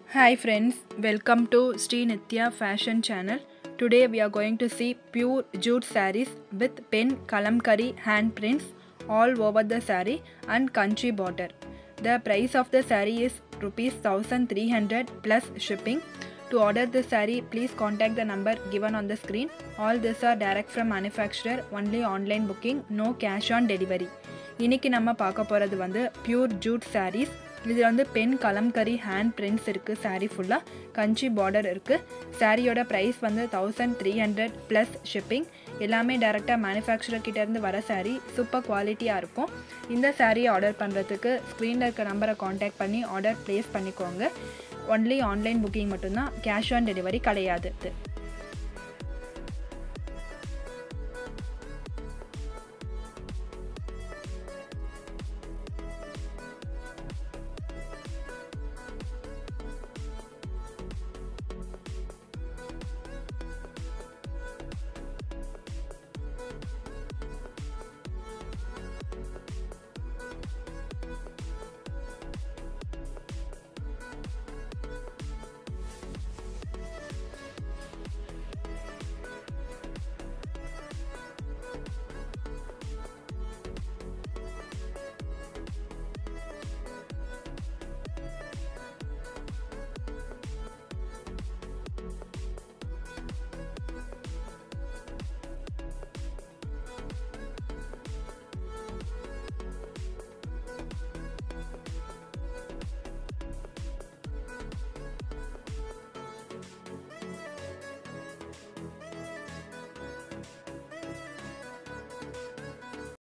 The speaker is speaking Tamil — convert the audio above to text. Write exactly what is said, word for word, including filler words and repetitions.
Hi friends, welcome to Sri Nithya Fashion channel. Today we are going to see pure jute sarees with pen kalamkari hand prints all over the saree and Kanchi border. The price of the saree is rupees one thousand three hundred plus shipping. To order the saree, please contact the number given on the screen. All these are direct from manufacturer, only online booking, no cash on delivery. இன்னைக்கு நம்ம பார்க்க போறது வந்து pure jute sarees. இதில் வந்து பென் கலம்கரி ஹேண்ட் பிரிண்ட்ஸ் இருக்குது. சாரீ ஃபுல்லாக கஞ்சி பார்டர் இருக்குது. சாரியோட ப்ரைஸ் வந்து thousand three hundred plus shipping. எல்லாமே டேரெக்டாக மேனுஃபேக்சரர் கிட்டேருந்து வர சாரீ, சூப்பர் குவாலிட்டியாக இருக்கும். இந்த சாரியை ஆர்டர் பண்ணுறதுக்கு ஸ்க்ரீனில் இருக்க நம்பரை காண்டாக்ட் பண்ணி ஆர்டர் ப்ளேஸ் பண்ணிக்கோங்க. ஒன்லி ஆன்லைன் புக்கிங் மட்டும்தான், கேஷ் ஆன் டெலிவரி கிடையாது.